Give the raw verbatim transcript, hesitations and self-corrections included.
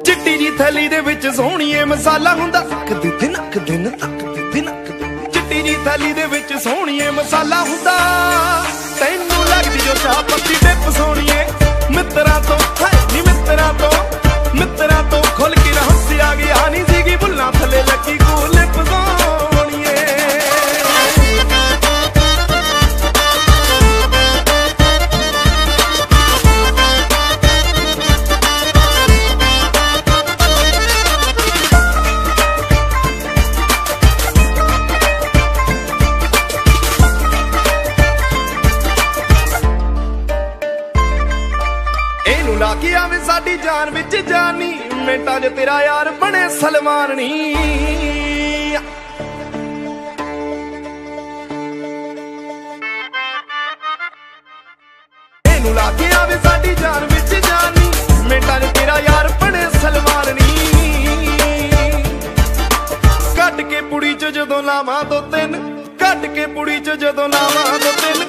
चिट्टी जी थैली दे विच सोहणीए मसाला हुंदा तक दे नक दिन तक दे नक चिट्टी जी थैली दे विच सोहणीए मसाला हुंदा तैनू लगदी जो चाह पत्ती डिप सोहणीए मित्तरां तो हाय नी मित्तरां तो मित्तरां तो खुल के ना हंसिया गया नी सीगी बुल्लां थले लगी कूल लिप सोहणीए लाके आवे साडी जान विच जानी मिंटां च तेरा यार बने सलमान नी एनू लाके आवे साडी जान विच जानी मिंटां च तेरा यार बने सलमान नी कट के पुड़ी च जदों लावां दो तीन कट के पुड़ी च जदों लावां दो तीन